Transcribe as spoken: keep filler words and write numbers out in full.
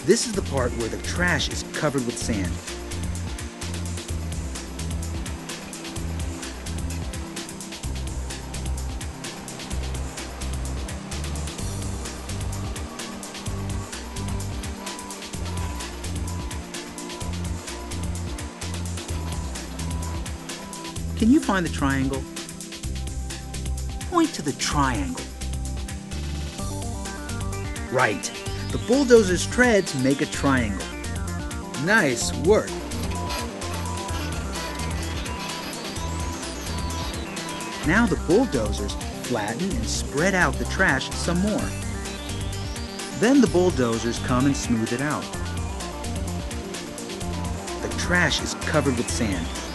This is the part where the trash is covered with sand. Can you find the triangle? Point to the triangle. Right. The bulldozer's treads make a triangle. Nice work. Now the bulldozers flatten and spread out the trash some more. Then the bulldozers come and smooth it out. The trash is covered with sand.